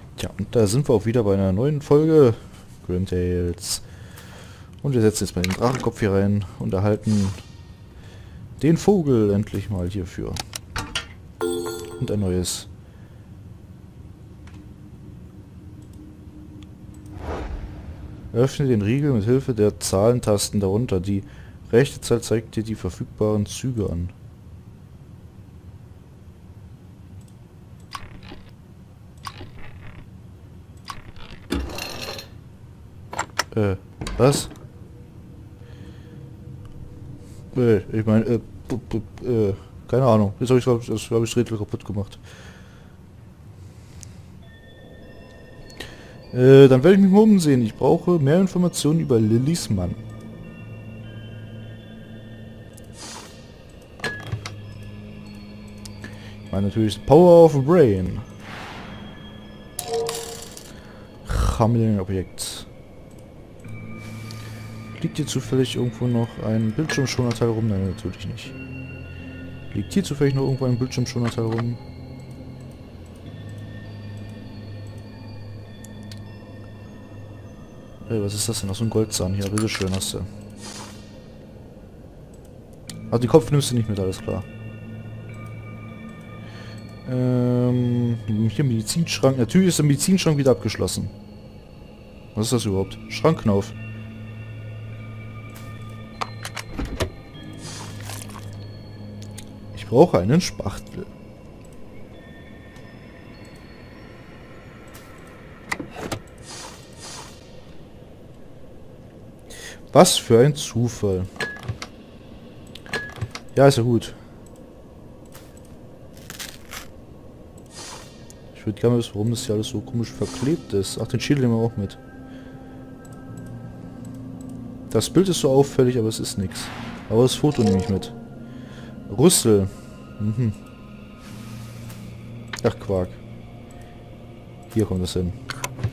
Tja, und da sind wir auch wieder bei einer neuen Folge Grim Tales. Und wir setzen jetzt mal den Drachenkopf hier rein und erhalten den Vogel endlich mal hierfür. Und ein neues. Öffne den Riegel mit Hilfe der Zahlentasten darunter. Die rechte Zahl zeigt dir die verfügbaren Züge an. Was? Ich meine, keine Ahnung. Jetzt habe ich das Rätsel kaputt gemacht. Dann werde ich mich mal umsehen. Ich brauche mehr Informationen über Lillys Mann. Ich meine natürlich Power of Brain. Chameleon-Objekt. Liegt hier zufällig irgendwo noch ein Bildschirmschonerteil rum? Nein, natürlich nicht. Liegt hier zufällig noch irgendwo ein Bildschirmschonerteil rum? Hey, was ist das denn? Ach, so ein Goldzahn hier. Bitteschön, hast du. Also die Kopf nimmst du nicht mit, alles klar. Hier Medizinschrank. Natürlich ist der Medizinschrank wieder abgeschlossen. Was ist das überhaupt? Schrankknauf. Ich brauche einen Spachtel. Was für ein Zufall. Ja, ist ja gut. Ich würde gerne wissen, warum das hier alles so komisch verklebt ist. Ach, den Schädel nehmen wir auch mit. Das Bild ist so auffällig, aber es ist nichts. Aber das Foto nehme ich mit. Rüssel. Mhm. Ach, Quark. Hier kommt es hin.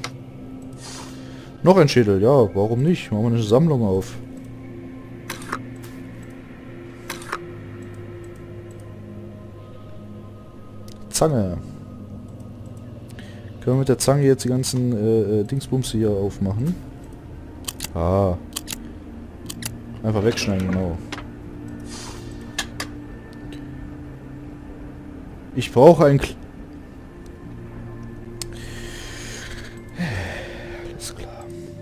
Noch ein Schädel. Ja, warum nicht? Machen wir eine Sammlung auf. Zange. Können wir mit der Zange jetzt die ganzen Dingsbums hier aufmachen? Ah. Einfach wegschneiden, genau. Ich brauche ein... Alles klar.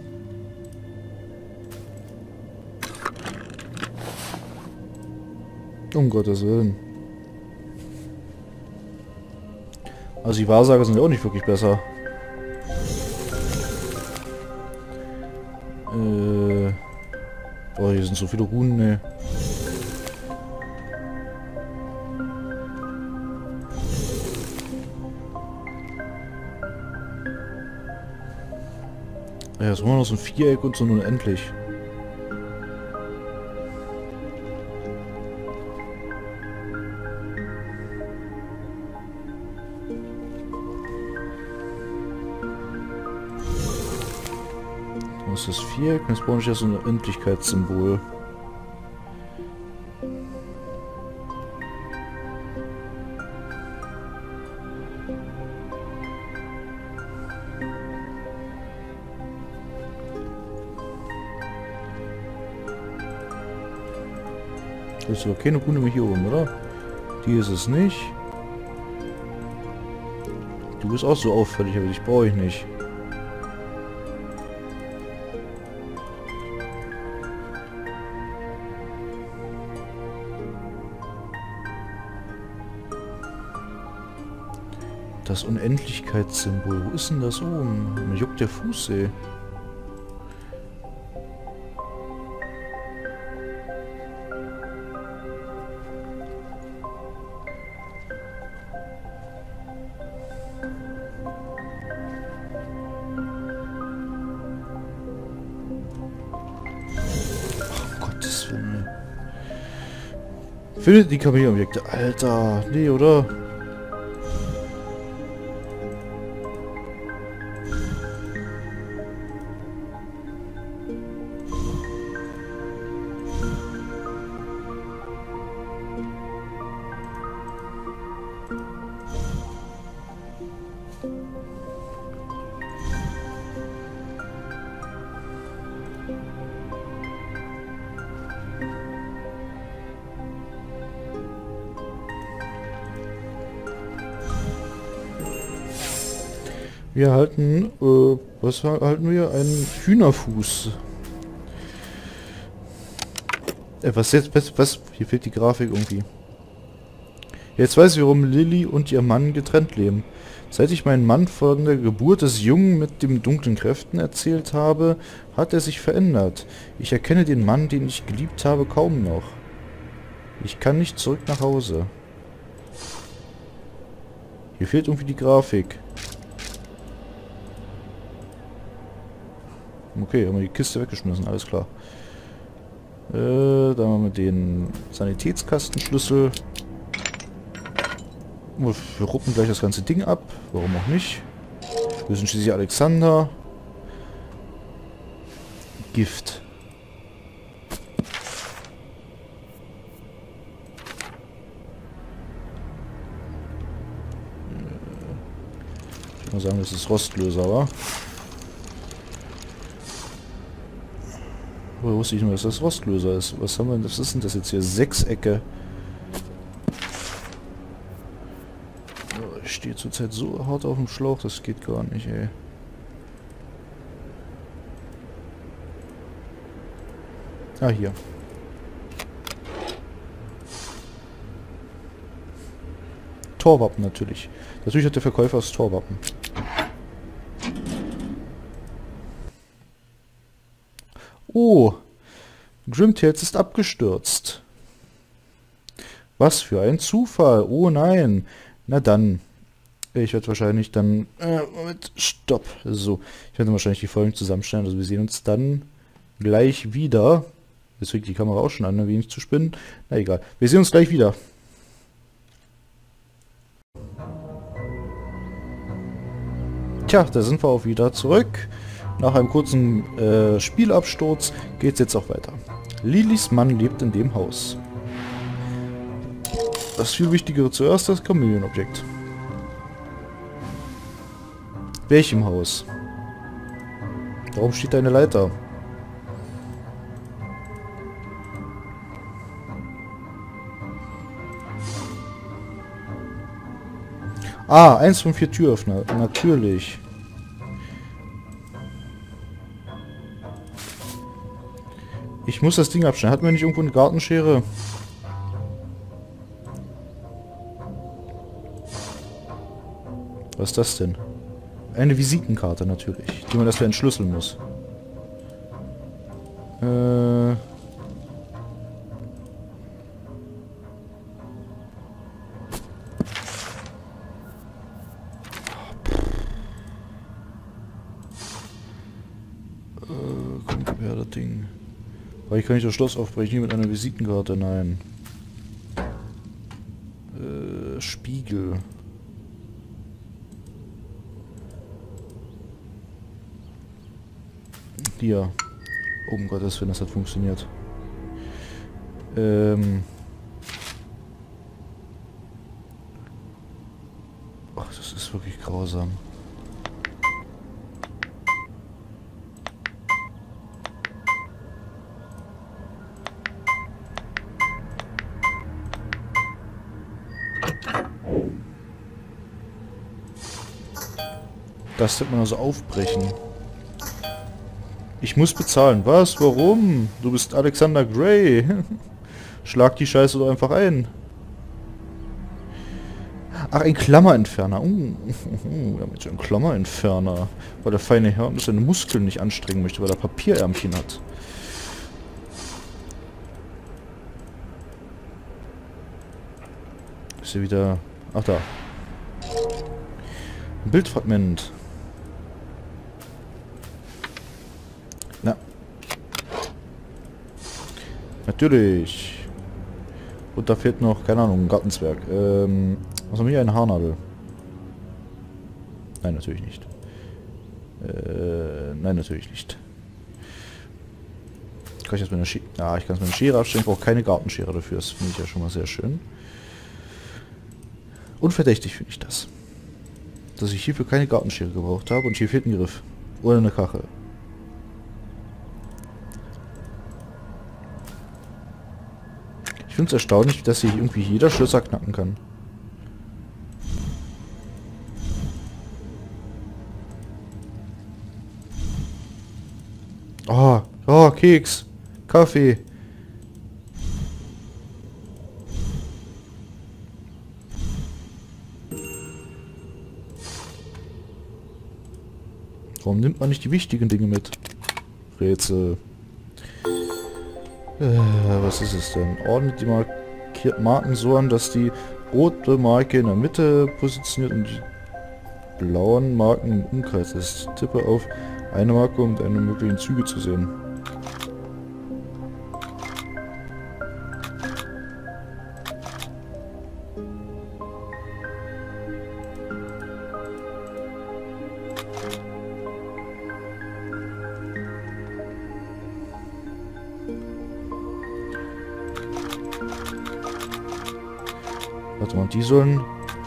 Um Gottes Willen. Also die Wahrsager sind ja auch nicht wirklich besser. Oh, hier sind so viele Runen, ne. Ja, jetzt haben wir noch so ein Viereck und so unendlich. Das ist das Viereck, jetzt brauche ich ja so ein Endlichkeitssymbol. Das ist aber keine Rune mehr hier oben, oder? Die ist es nicht. Du bist auch so auffällig, aber dich brauche ich nicht. Das Unendlichkeitssymbol. Wo ist denn das oben? Mir juckt der Fuß, ey. Gottes Willen. Findet die Kameleonobjekte. Alter, nee, oder? Wir halten, was halten wir? Einen Hühnerfuß. Was jetzt? Was? Hier fehlt die Grafik irgendwie. Jetzt weiß ich, warum Lilly und ihr Mann getrennt leben. Seit ich meinen Mann von der Geburt des Jungen mit den dunklen Kräften erzählt habe, hat er sich verändert. Ich erkenne den Mann, den ich geliebt habe, kaum noch. Ich kann nicht zurück nach Hause. Hier fehlt irgendwie die Grafik. Okay, haben wir die Kiste weggeschmissen, alles klar. Da haben wir den Sanitätskastenschlüssel. Wir ruppen gleich das ganze Ding ab. Warum auch nicht? Wir sind schließlich Alexander. Gift. Ich würde mal sagen, das ist Rostlöser, wa? Woher wusste ich nur, dass das Rostlöser ist? Was haben wir denn? Was ist denn das jetzt hier? Sechsecke. Ich stehe zurzeit so hart auf dem Schlauch, das geht gar nicht, ey. Ah, hier. Torwappen natürlich. Natürlich hat der Verkäufer das Torwappen. Oh, Grimtails ist abgestürzt. Was für ein Zufall. Oh nein. Na dann. Ich werde wahrscheinlich dann... Moment, stopp. So, ich werde wahrscheinlich die Folgen zusammenstellen. Also wir sehen uns dann gleich wieder. Jetzt fängt die Kamera auch schon an, ein wenig zu spinnen. Na egal. Wir sehen uns gleich wieder. Tja, da sind wir auch wieder zurück. Nach einem kurzen Spielabsturz geht es jetzt auch weiter. Lillys Mann lebt in dem Haus. Das viel Wichtigere zuerst, das Chameleon-Objekt. Welchem Haus? Warum steht da eine Leiter? Ah, 1 von 4 Türöffner. Natürlich. Ich muss das Ding abschneiden. Hat man nicht irgendwo eine Gartenschere? Was ist das denn? Eine Visitenkarte natürlich, die man dafür entschlüsseln muss. Komm, gib her das Ding. Weil ich kann nicht das Schloss aufbrechen mit einer Visitenkarte, nein. Spiegel. Hier. Oh um Gottes Willen, das hat funktioniert. Ach, das ist wirklich grausam. Das wird man also aufbrechen. Ich muss bezahlen. Was? Warum? Du bist Alexander Gray. Schlag die Scheiße doch einfach ein. Ach, ein Klammerentferner. Damit ein Klammerentferner. Weil der feine Herr seine Muskeln nicht anstrengen möchte, weil er Papierärmchen hat. Ist hier wieder... Ach da. Ein Bildfragment. Na. Natürlich. Und da fehlt noch, keine Ahnung, ein Gartenzwerg. Was haben wir hier? Eine Haarnadel. Nein, natürlich nicht. Nein, natürlich nicht. Kann ich das mit einer Schere... Ja, ich kann es mit einer Schere abstellen. Ich brauche keine Gartenschere dafür. Das finde ich ja schon mal sehr schön. Unverdächtig finde ich das. Dass ich hierfür keine Gartenschere gebraucht habe. Und hier fehlt ein Griff. Oder eine Kachel. Ich finde es erstaunlich, dass hier irgendwie jeder Schlösser knacken kann. Oh, oh, Keks. Kaffee. Warum nimmt man nicht die wichtigen Dinge mit? Rätsel. Was ist es denn? Ordnet die Marken so an, dass die rote Marke in der Mitte positioniert und die blauen Marken im Umkreis ist. Tippe auf eine Marke, um deine möglichen Züge zu sehen. Warte mal, die sollen...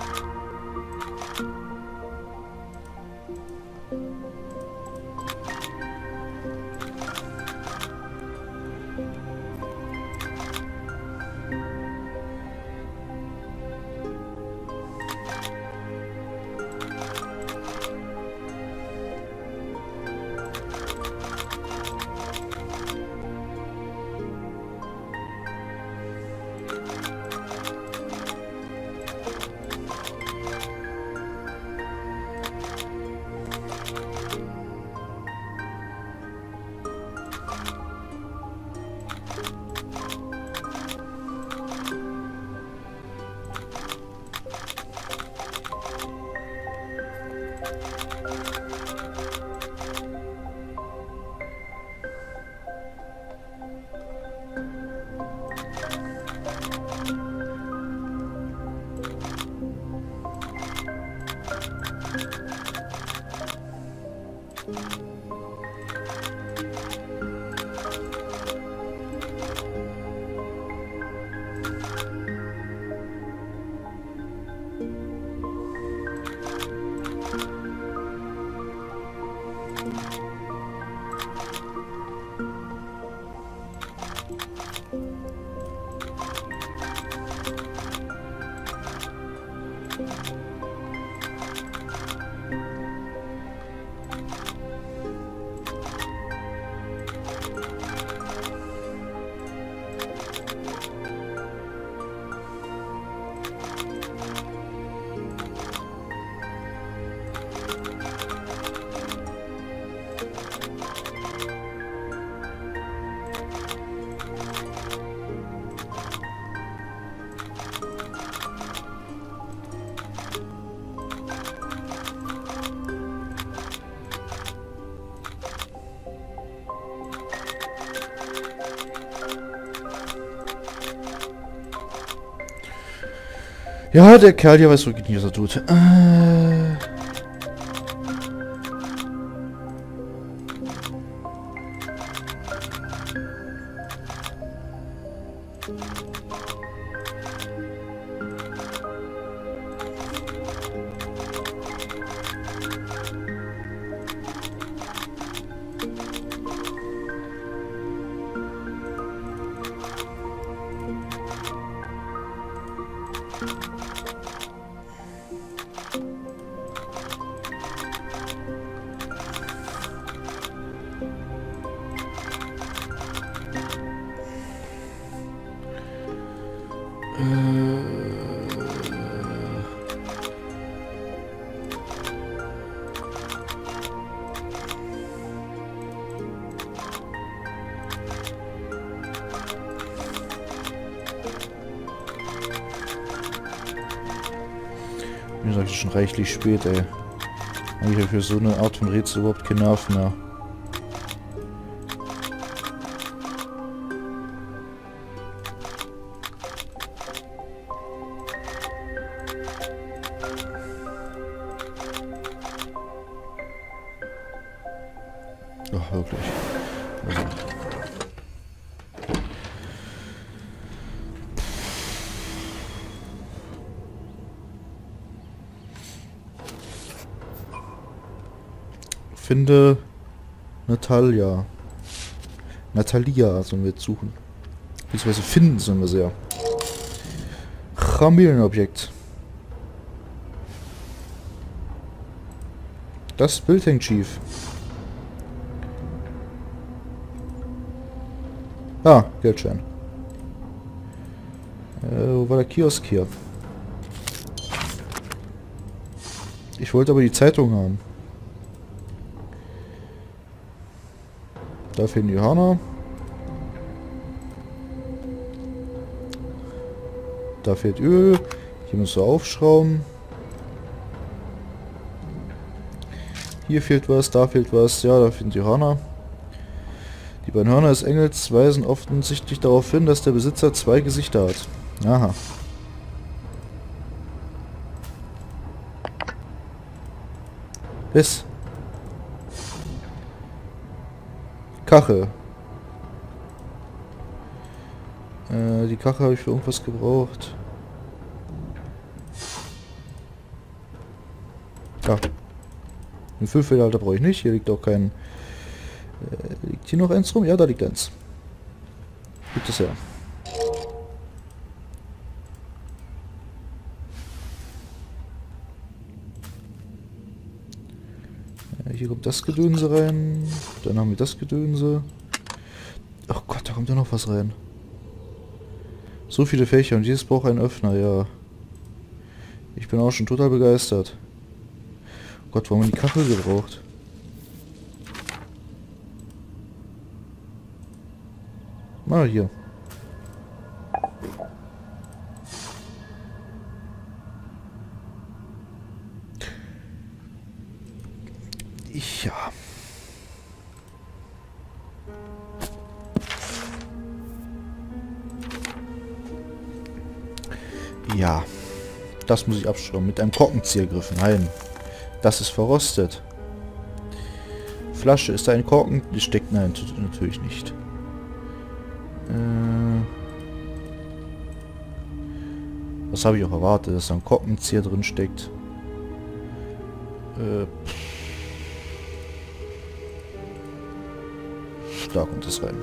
Ja, der Kerl hier weiß wirklich nicht, was er tut. Mir sagt es schon reichlich spät, ey. Habe ich ja für so eine Art von Rätsel überhaupt keine Nerven mehr. Ach, wirklich. Also. Finde Natalia. Natalia sollen wir jetzt suchen. Beziehungsweise finden sollen wir sie ja. Familienobjekt. Das Bild hängt schief. Ah, Geldschein. Wo war der Kiosk hier? Ich wollte aber die Zeitung haben. Da fehlen die Hörner. Da fehlt Öl. Hier musst du aufschrauben. Hier fehlt was, da fehlt was. Ja, da fehlen die Hörner. Die beiden Hörner des Engels weisen offensichtlich darauf hin, dass der Besitzer zwei Gesichter hat. Aha. Bis. Kachel. Die Kachel habe ich für irgendwas gebraucht. Ja. Den Füllfederhalter brauche ich nicht. Hier liegt auch kein... liegt hier noch eins rum? Ja, da liegt eins. Gibt es ja. Hier kommt das Gedönse rein. Dann haben wir das Gedönse. Oh Gott, da kommt ja noch was rein. So viele Fächer und jedes braucht einen Öffner, ja. Ich bin auch schon total begeistert. Oh Gott, warum haben wir die Kachel gebraucht? Ah, hier. Ja. Ja. Das muss ich abschrauben. Mit einem Korkenziehergriff. Nein. Das ist verrostet. Flasche. Ist da ein Korken? Die steckt... Nein, natürlich nicht. Was habe ich auch erwartet, dass da ein Korkenzieher drin steckt. Da kommt es rein.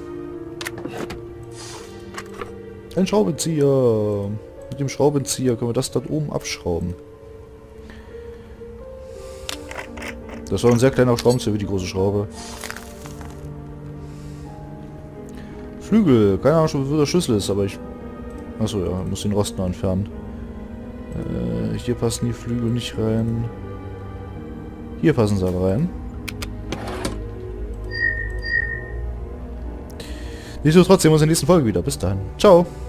Ein Schraubenzieher. Mit dem Schraubenzieher können wir das dort oben abschrauben. Das war ein sehr kleiner Schraubenzieher wie die große Schraube. Flügel. Keine Ahnung, wo der Schlüssel ist, aber ich... Achso, ja, muss den Rost noch entfernen. Hier passen die Flügel nicht rein. Hier passen sie aber rein. Nichtsdestotrotz sehen wir uns in der nächsten Folge wieder. Bis dahin. Ciao.